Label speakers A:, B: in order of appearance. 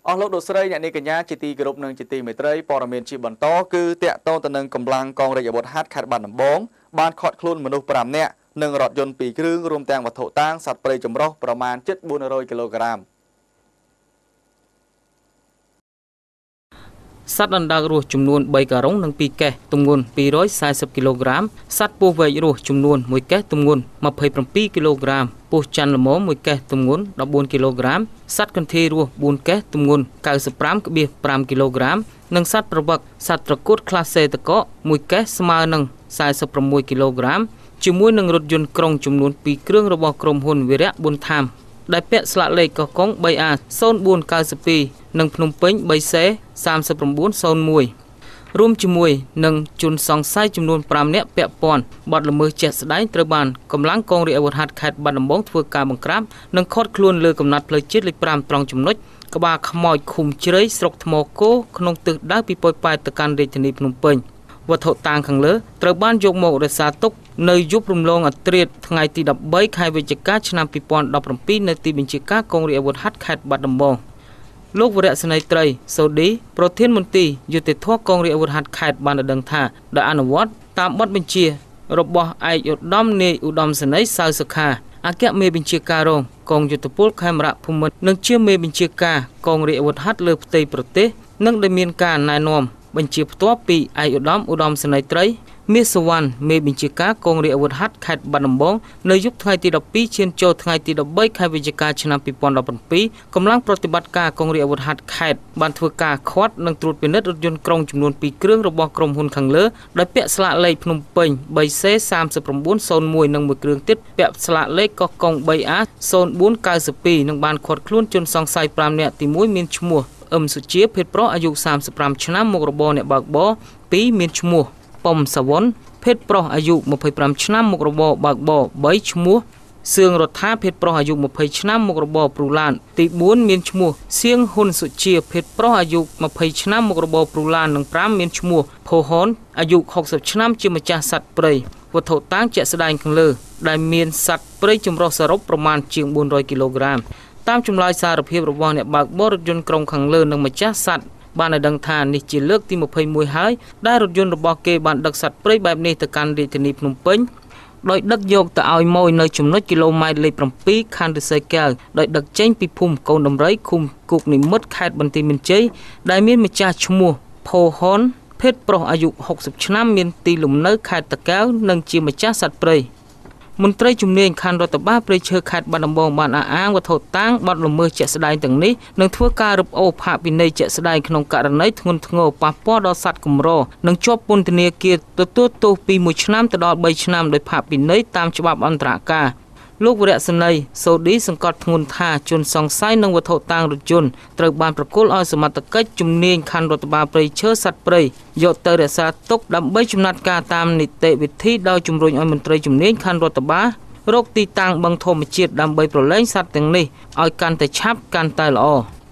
A: អស់លោកលោកស្រីអ្នកនាងកញ្ញាជាទីគោរពនិងជាទីមេត្រីព័ត៌មានជាបន្តគឺតាក់ទងទៅនឹងកម្លាំងកងរាជអាវុធហត្ថខេត្តបាត់ដំបងបានឃាត់ខ្លួនមនុស្ស5នាក់និងរថយន្ត2គ្រឿងរួមទាំងវត្ថុតាងសត្វព្រៃចម្រុះប្រមាណជិត400គីឡូក្រាម
B: សត្វអណ្ដើករស់ចំនួន3ការុងនិង2កេសទម្ងន់240គីឡូក្រាមសត្វពស់វែករស់ចំនួន1កេសទម្ងន់27គីឡូក្រាមពស់ច័ន្ទល្មម1កេសទម្ងន់14គីឡូក្រាមសត្វកន្ធាយរស់4កេសទម្ងន់95.5គីឡូក្រាមនិងសត្វប្រវឹកសត្វត្រកួតក្លាសេតកក1កេសស្មើនឹង46គីឡូក្រាមជាមួយនឹងរថយន្តក្រុងចំនួន2គ្រឿងរបស់ក្រុមហ៊ុនវីរៈប៊ុនថាមដែលពាក់ស្លាកលេខកកុង 3A0492 និងភ្នំពេញ 3C 3901រួមជាមួយនឹងជនសង្ស័យចំនួន5នាក់ពាក់ព័ន្ធបទល្មើសជាក់ស្ដែងត្រូវបានកម្លាំងកងរាជអាវុធហត្ថខេត្តបាត់ដំបងធ្វើការបង្ក្រាបនិងឃាត់ខ្លួនលើកំណត់ផ្លូវជាតិលេខ5ត្រង់ចំណុចក្បាលខ្មោចឃុំជ្រៃស្រុកថ្មគោក្នុងទិសដៅពីប៉ោយប៉ែតទៅកាន់រាជធានីភ្នំពេញវត្ថុតាងខាងលើត្រូវបានយកមករក្សាទុកនៅយប់រំលងអធ្រាត្រថ្ងៃទី13ខែវិច្ឆិកាឆ្នាំ2017នៅទីបញ្ជាការកងរាជអាវុធហត្ថខេត្តបាត់ដំបងលោកវរៈសេនីយ៍ត្រីសូឌីប្រធានមន្ទីរយុតិធធកងរាជអាវុធហត្ថខេត្តបានដឹងថាដោយអនុវត្តតាមបទបញ្ជារបស់ឯកឧត្តមនាយឧត្តមសេនីយ៍សៅសុខាអគ្គមេបញ្ជាការរងកងយុទ្ធពលខេមរៈភូមិន្ទនិងជាមេបញ្ជាការកងរាជអាវុធហត្ថលើផ្ទៃប្រទេសនិងដែលមានការណែនាំបញ្ជាផ្ទាល់ពីឯកឧត្តមសេនីយ៍ត្រីមាសសវណ្ណមេបញ្ជាការកងរាជអាវុធហត្ថខេត្តបាត់ដំបងនៅយប់ថ្ងៃទី12ឈានចូលថ្ងៃទី13ខែវិច្ឆិកាឆ្នាំ2017កម្លាំងប្រតិបត្តិការកងរាជអាវុធហត្ថខេត្តបានធ្វើការឃាត់និងត្រួតពិនិត្យរថយន្តក្រុងចំនួន2គ្រឿងរបស់ក្រុមហ៊ុនខាងលើដែលពាក់ស្លាកលេខភ្នំពេញ 3C 3901និងមួយគ្រឿងទៀតពាក់ស្លាកលេខកកុង 3A0492 និងបានឃាត់ខ្លួនជនសង្ស័យ5នាក់ទី1មានឈ្មោះអឹមសុជាភេទប្រុសអាយុ35ឆ្នាំមុខរបរអ្នកបើកបរ2មានឈ្មោះប៉ុមសវណ្ណភេទប្រុសអាយុ25ឆ្នាំមុខរបរបើកបរ3ឈ្មោះសឿងរដ្ឋាភេទប្រុសអាយុ20ឆ្នាំមុខរបរព្រុសឡានទី4មានឈ្មោះសៀងហ៊ុនសុជាភេទប្រុសអាយុ20ឆ្នាំមុខរបរព្រុសឡាននិង5មានឈ្មោះផូហនអាយុ60ឆ្នាំជាម្ចាស់សត្វព្រៃវត្ថុតាងជាក់ស្ដែងខាងលើដែលមានសត្វព្រៃចម្រុះសរុបប្រមាណជាង400គីឡូក្រាមតាមចម្លើយសារភាពរបស់អ្នកបើកបររថយន្តក្រុងខាងលើនិងម្ចាស់សត្វបានឲ្យដឹងថានេះជាលើកទី21ហើយដែលរថយន្តរបស់គេបានដឹកសត្វព្រៃបែបនេះទៅកាន់រាជធានីភ្នំពេញដោយដឹកយកទៅឲ្យម៉ូយនៅចំណុចគីឡូម៉ែត្រលេខ7ខណ្ឌរិស័យកែវដោយដឹកចេញពីភូមិកូនដំរីឃុំគោកនិមិត្តខេត្តបន្ទាយមានជ័យដែលមានម្ចាស់ឈ្មោះផូហុនភេទប្រុសអាយុ60ឆ្នាំមានទីលំនៅខេត្តតាកែវនិងជាម្ចាស់សត្វព្រៃមន្ត្រីជំនាញខណ្ឌរដ្ឋបាលព្រៃឈើខេត្តបាត់ដំបងបានអះអាងវត្ថុតាងបទល្មើសជាក់ស្ដែងទាំងនេះនឹងធ្វើការរឹបអូសផាកពិន័យជាក់ស្ដែងក្នុងករណីធ្ងន់ធ្ងរប៉ះពាល់ដល់សត្វកម្រនិងជាប់ពន្ធនាគារទទួលទោសពី1ឆ្នាំទៅដល់3ឆ្នាំដោយផាកពិន័យតាមច្បាប់អន្តរការលោកវរៈសេនីយ៍សូឌីសង្កត់ធ្ងន់ថាជនសង្ស័យនឹងវត្ថុតាងរថយន្តត្រូវបានប្រគល់ឲ្យសមត្ថកិច្ចជំនាញខណ្ឌរដ្ឋបាលព្រៃឈើសត្វព្រៃយកទៅរក្សាទុកដើម្បីចំណាត់ការតាមនីតិវិធីដោយជំរុញឲ្យមន្ត្រីជំនាញខណ្ឌរដ្ឋបាលរកទីតាំងបឹងធម្មជាតិដើម្បីប្រឡែងសត្វទាំងនេះឲ្យកាន់តែឆាប់កាន់តែល្អ